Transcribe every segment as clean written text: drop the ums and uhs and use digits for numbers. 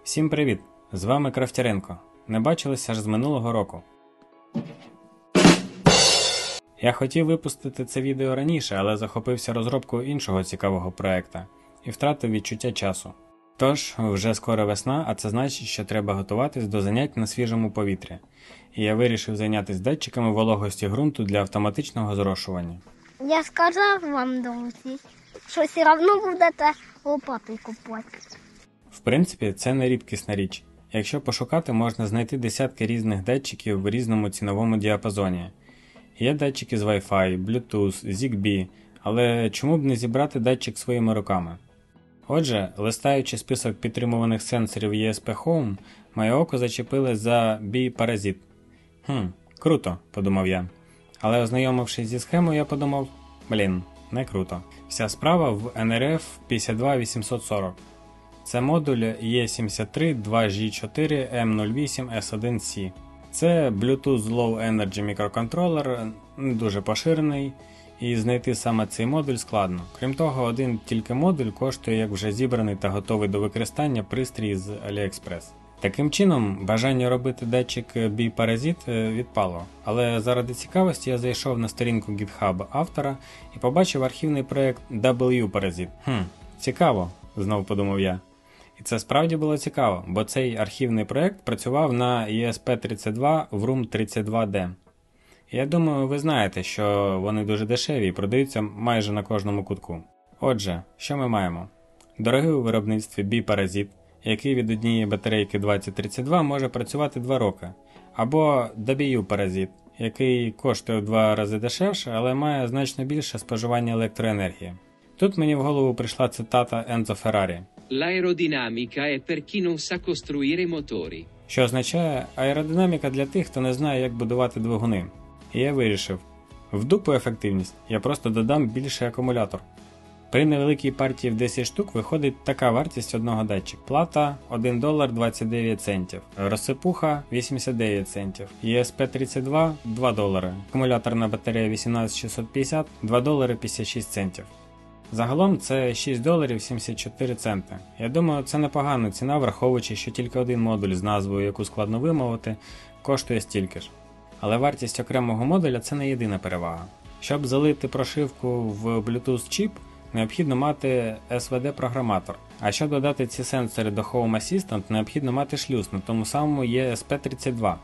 Всім привіт! З вами Крафтяренко. Не бачилися аж з минулого року. Я хотів випустити це відео раніше, але захопився розробкою іншого цікавого проекта і втратив відчуття часу. Тож, вже скоро весна, а це значить, що треба готуватись до занять на свіжому повітрі. І я вирішив зайнятися датчиками вологості ґрунту для автоматичного зрошування. Я сказав вам, друзі, що все одно будете лопатою копати. В принципі, це не рідкісна річ. Якщо пошукати, можна знайти десятки різних датчиків в різному ціновому діапазоні. Є датчики з Wi-Fi, Bluetooth, Zigbee, але чому б не зібрати датчик своїми руками? Отже, листаючи список підтримуваних сенсорів ESP Home, моє око зачепилось за Bee Parasite. Круто, подумав я. Але ознайомившись зі схемою, я подумав, не круто. Вся справа в NRF 52840. Це модуль E73 2G4 M08 S1C. Це Bluetooth Low Energy мікроконтролер, не дуже поширений, і знайти саме цей модуль складно. Крім того, один тільки модуль коштує як вже зібраний та готовий до використання пристрій з AliExpress. Таким чином, бажання робити датчик Bee Parasite відпало, але заради цікавості я зайшов на сторінку GitHub автора і побачив архівний проект W Parasite. Цікаво, знову подумав я. І це справді було цікаво, бо цей архівний проект працював на ESP32 Vroom32D. Я думаю, ви знаєте, що вони дуже дешеві і продаються майже на кожному кутку. Отже, що ми маємо? Дорогий у виробництві Bee Parasite, який від однієї батарейки 2032 може працювати 2 роки. Або WU Parasite, який коштує в 2 рази дешевше, але має значно більше споживання електроенергії. Тут мені в голову прийшла цитата Енцо Феррарі. L'aerodinamica è per chi non sa costruire motori. Що означає аеродинаміка для тих, хто не знає, як будувати двигуни. І я вирішив, в дупу ефективність, я просто додам більший акумулятор. При невеликій партії в 10 штук виходить така вартість одного датчика. Плата $1.29, розсипуха 89 центів, ESP32 $2, акумуляторна батарея 18650 $2.56. Загалом це $6.74. Я думаю, це непогана ціна, враховуючи, що тільки один модуль з назвою, яку складно вимовити, коштує стільки ж. Але вартість окремого модуля – це не єдина перевага. Щоб залити прошивку в Bluetooth чіп, необхідно мати SVD-програматор. А щоб додати ці сенсори до Home Assistant, необхідно мати шлюз на тому самому ESP32.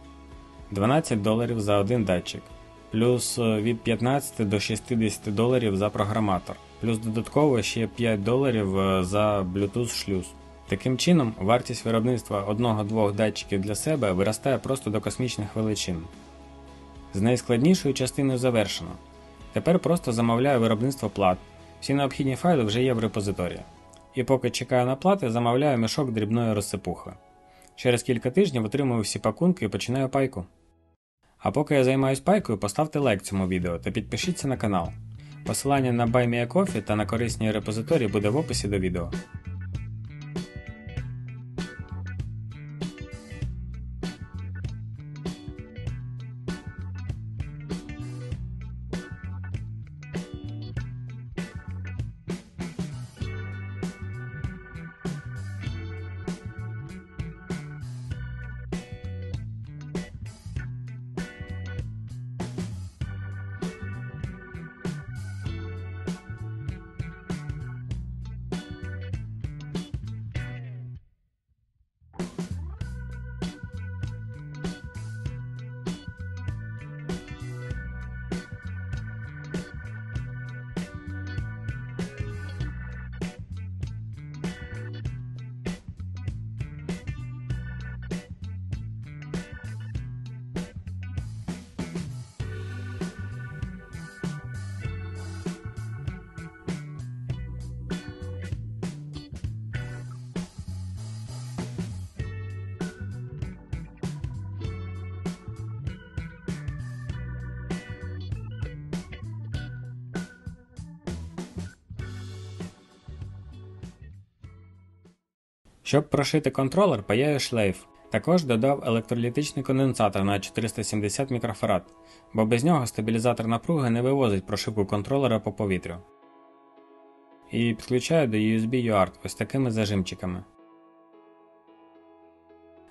$12 за один датчик, плюс від 15 до $60 за програматор, плюс додатково ще $5 за Bluetooth шлюз. Таким чином, вартість виробництва 1-2 датчиків для себе виростає просто до космічних величин. З найскладнішою частиною завершено. Тепер просто замовляю виробництво плат. Всі необхідні файли вже є в репозиторії. І поки чекаю на плати, замовляю мішок дрібної розсипухи. Через кілька тижнів отримую всі пакунки і починаю пайку. А поки я займаюсь пайкою, поставте лайк цьому відео та підпишіться на канал. Посилання на Buy Me a Coffee та на корисні репозиторії буде в описі до відео. Щоб прошити контролер, паяю шлейф. Також додав електролітичний конденсатор на 470 мікрофарад, бо без нього стабілізатор напруги не вивозить прошивку контролера по повітрю. І підключаю до USB UART ось такими зажимчиками.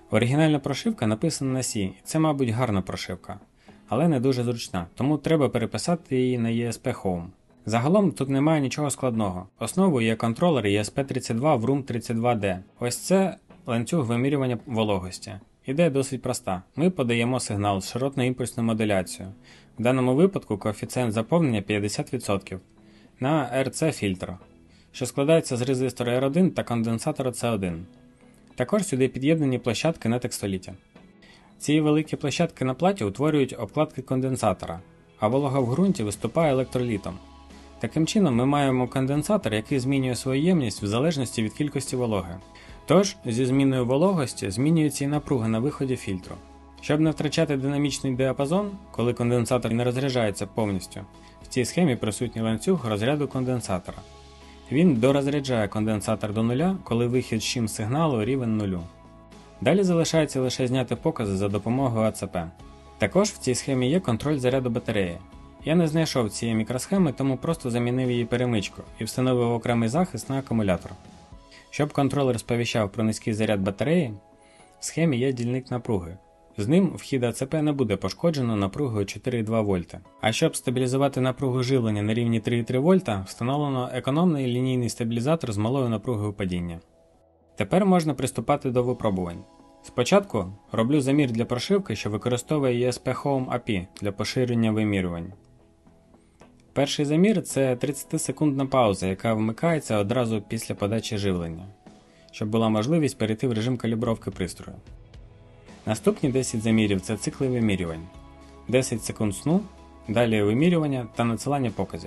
Оригінальна прошивка написана на C, і це, мабуть, гарна прошивка, але не дуже зручна, тому треба переписати її на ESP Home. Загалом тут немає нічого складного. Основою є контролер ESP32 VRUM32D. Ось це ланцюг вимірювання вологості. Ідея досить проста. Ми подаємо сигнал з широтно-імпульсною моделяцією. В даному випадку коефіцієнт заповнення 50% на RC-фільтр, що складається з резистора R1 та конденсатора C1. Також сюди під'єднані площадки на текстоліті. Ці великі площадки на платі утворюють обкладки конденсатора, а волога в ґрунті виступає електролітом. Таким чином ми маємо конденсатор, який змінює свою ємність в залежності від кількості вологи. Тож, зі зміною вологості змінюється і напруга на виході фільтру. Щоб не втрачати динамічний діапазон, коли конденсатор не розряджається повністю, в цій схемі присутній ланцюг розряду конденсатора. Він дорозряджає конденсатор до нуля, коли вихід щим сигналу рівен нулю. Далі залишається лише зняти покази за допомогою АЦП. Також в цій схемі є контроль заряду батареї. Я не знайшов цієї мікросхеми, тому просто замінив її перемичку і встановив окремий захист на акумулятор. Щоб контролер сповіщав про низький заряд батареї, в схемі є дільник напруги. З ним вхід АЦП не буде пошкоджено напругою 4,2 вольта. А щоб стабілізувати напругу живлення на рівні 3,3 вольта, встановлено економний лінійний стабілізатор з малою напругою падіння. Тепер можна приступати до випробувань. Спочатку роблю замір для прошивки, що використовує ESP Home API для поширення вимірювань. Перший замір – це 30-секундна пауза, яка вмикається одразу після подачі живлення, щоб була можливість перейти в режим калібровки пристрою. Наступні 10 замірів – це цикли вимірювань. 10 секунд сну, далі вимірювання та надсилання показів.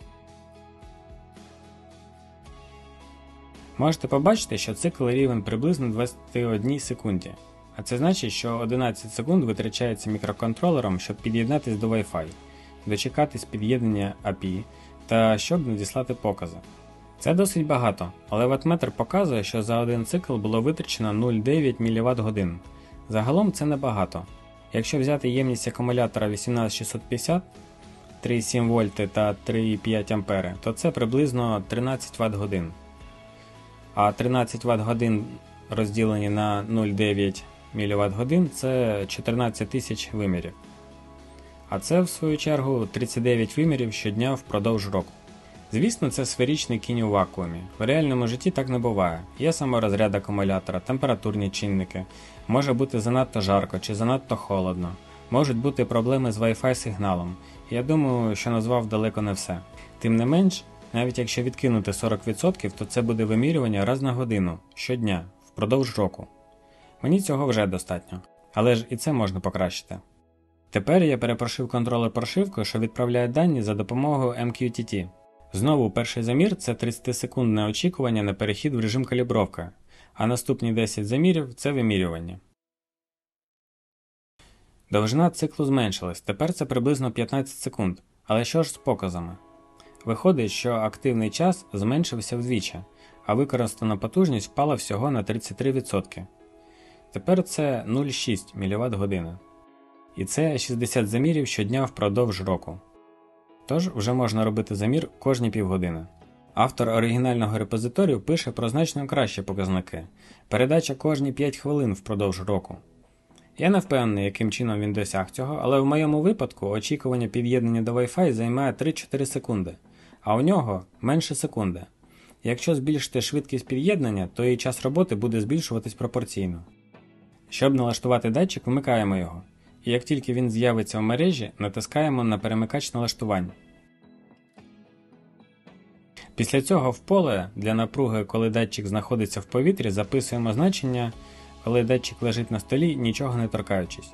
Можете побачити, що цикл рівен приблизно 21 секунді, а це значить, що 11 секунд витрачається мікроконтролером, щоб під'єднатися до Wi-Fi, дочекатись під'єднання API та щоб надіслати покази. Це досить багато, але ваттметр показує, що за один цикл було витрачено 0,9 мВт-годин. Загалом це небагато. Якщо взяти ємність акумулятора 18650, 3,7 вольти та 3,5 ампери, то це приблизно 13 Вт-годин. А 13 Вт-годин розділені на 0,9 мВт-годин – це 14 тисяч вимірів. А це, в свою чергу, 39 вимірів щодня впродовж року. Звісно, це сферичний кінь у вакуумі. В реальному житті так не буває. Є саморозряд акумулятора, температурні чинники, може бути занадто жарко чи занадто холодно, можуть бути проблеми з Wi-Fi сигналом. Я думаю, що назвав далеко не все. Тим не менш, навіть якщо відкинути 40%, то це буде вимірювання раз на годину, щодня, впродовж року. Мені цього вже достатньо. Але ж і це можна покращити. Тепер я перепрошив контролер прошивкою, що відправляє дані за допомогою MQTT. Знову перший замір – це 30-секундне очікування на перехід в режим калібровки, а наступні 10 замірів – це вимірювання. Довжина циклу зменшилась, тепер це приблизно 15 секунд. Але що ж з показами? Виходить, що активний час зменшився вдвічі, а використана потужність впала всього на 33%. Тепер це 0,6 мВт-години. І це 60 замірів щодня впродовж року. Тож вже можна робити замір кожні півгодини. Автор оригінального репозиторію пише про значно кращі показники. Передача кожні 5 хвилин впродовж року. Я не впевнений, яким чином він досяг цього, але в моєму випадку очікування під'єднання до Wi-Fi займає 3-4 секунди, а у нього менше секунди. Якщо збільшити швидкість під'єднання, то і час роботи буде збільшуватись пропорційно. Щоб налаштувати датчик, вмикаємо його. І як тільки він з'явиться в мережі, натискаємо на перемикач налаштувань. Після цього в поле для напруги, коли датчик знаходиться в повітрі, записуємо значення, коли датчик лежить на столі, нічого не торкаючись.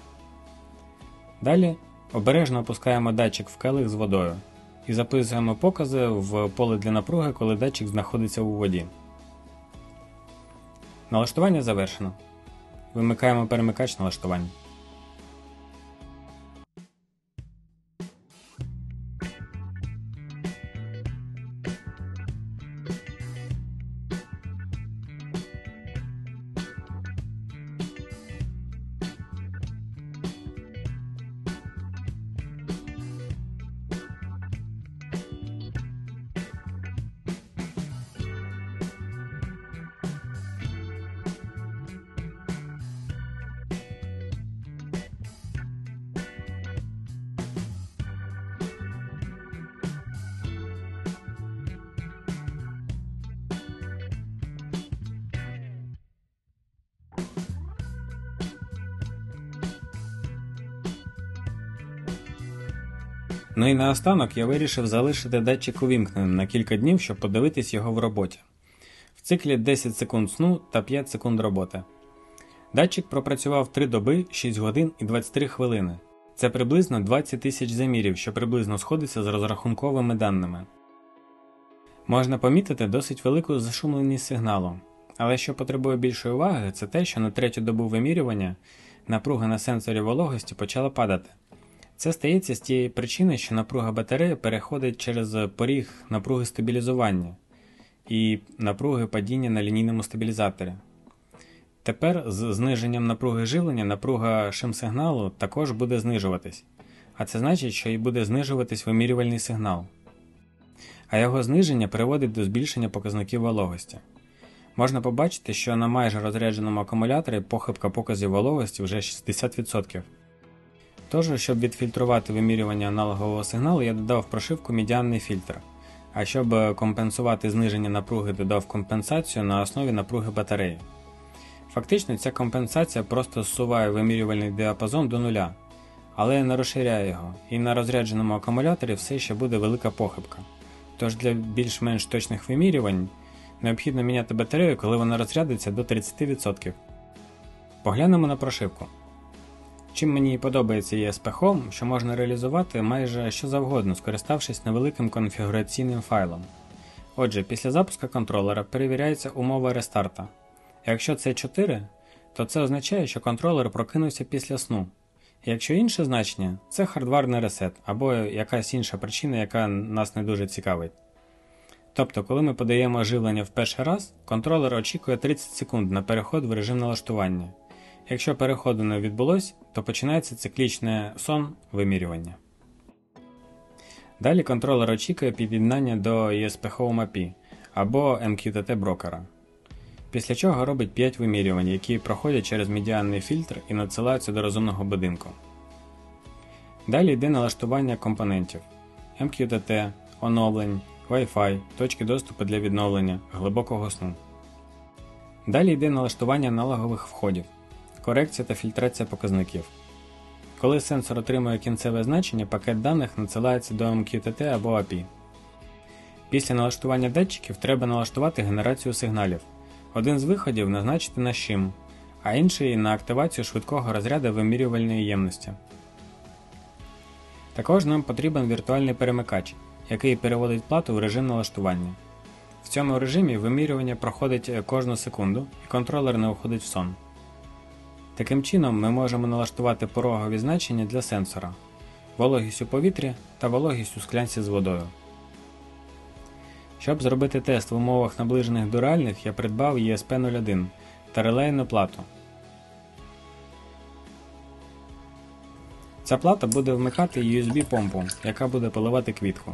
Далі обережно опускаємо датчик в келих з водою і записуємо покази в поле для напруги, коли датчик знаходиться у воді. Налаштування завершено. Вимикаємо перемикач налаштувань. Ну і наостанок я вирішив залишити датчик увімкненим на кілька днів, щоб подивитись його в роботі. В циклі 10 секунд сну та 5 секунд роботи. Датчик пропрацював 3 доби, 6 годин і 23 хвилини. Це приблизно 20 тисяч замірів, що приблизно сходиться з розрахунковими даними. Можна помітити досить велику зашумленість сигналу, але що потребує більшої уваги, це те, що на третю добу вимірювання напруга на сенсорі вологості почала падати. Це стається з тієї причини, що напруга батареї переходить через поріг напруги стабілізування і напруги падіння на лінійному стабілізаторі. Тепер з зниженням напруги живлення напруга шим-сигналу також буде знижуватись, а це значить, що і буде знижуватись вимірювальний сигнал. А його зниження приводить до збільшення показників вологості. Можна побачити, що на майже розрядженому акумуляторі похибка показів вологості вже 60%. Тож, щоб відфільтрувати вимірювання аналогового сигналу, я додав в прошивку медіанний фільтр, а щоб компенсувати зниження напруги, додав компенсацію на основі напруги батареї. Фактично, ця компенсація просто зсуває вимірювальний діапазон до нуля, але не розширяє його, і на розрядженому акумуляторі все ще буде велика похибка. Тож для більш-менш точних вимірювань необхідно міняти батарею, коли вона розрядиться до 30%. Поглянемо на прошивку. Чим мені подобається ESP Home, що можна реалізувати майже що завгодно, скориставшись невеликим конфігураційним файлом. Отже, після запуску контролера перевіряється умова рестарта. Якщо це 4, то це означає, що контролер прокинувся після сну. Якщо інше значення, це хардварний ресет або якась інша причина, яка нас не дуже цікавить. Тобто, коли ми подаємо живлення в перший раз, контролер очікує 30 секунд на переход в режим налаштування. Якщо переходу не відбулось, то починається циклічне сон вимірювання. Далі контролер очікує під'єднання до ESP Home API або MQTT брокера. Після чого робить 5 вимірювань, які проходять через медіанний фільтр і надсилаються до розумного будинку. Далі йде налаштування компонентів MQTT, оновлень, Wi-Fi, точки доступу для відновлення, глибокого сну. Далі йде налаштування аналогових входів, корекція та фільтрація показників. Коли сенсор отримує кінцеве значення, пакет даних надсилається до MQTT або API. Після налаштування датчиків треба налаштувати генерацію сигналів. Один з виходів назначити на щим, а інший на активацію швидкого розряду вимірювальної ємності. Також нам потрібен віртуальний перемикач, який переводить плату в режим налаштування. В цьому режимі вимірювання проходить кожну секунду і контролер не уходить в сон. Таким чином ми можемо налаштувати порогові значення для сенсора, вологість у повітрі та вологість у склянці з водою. Щоб зробити тест в умовах наближених до реальних, я придбав ESP01 та релейну плату. Ця плата буде вмикати USB-помпу, яка буде поливати квітку.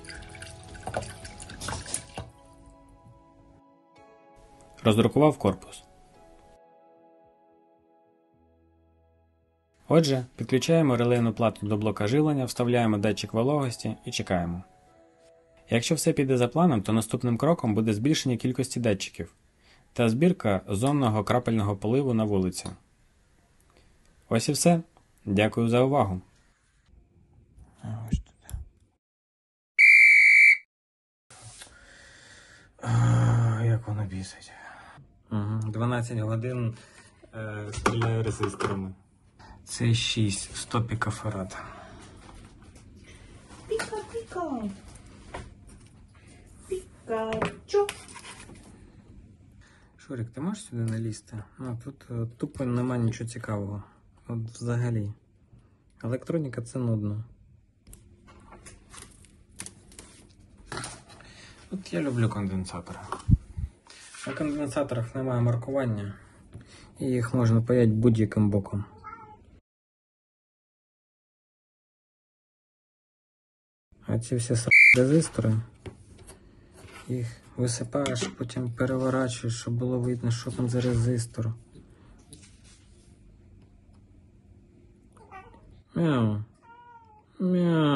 Роздрукував корпус. Отже, підключаємо релейну плату до блока живлення, вставляємо датчик вологості і чекаємо. Якщо все піде за планом, то наступним кроком буде збільшення кількості датчиків та збірка зонного крапельного поливу на вулиці. Ось і все. Дякую за увагу. Як воно бісить. 12 годин стріляю резисторами. Це 6, 100 пікофарад. Піка-піка. Пікачу. Шурик, ти можеш сюди налізти? Тут тупо нема нічого цікавого. От взагалі. Електроніка це нудно. От я люблю конденсатори. На конденсаторах немає маркування, і їх можна паяти будь-яким боком. А ці всі резистори, їх висипаєш, потім переворачуєш, щоб було видно, що там за резистор. Мяу. Мяу.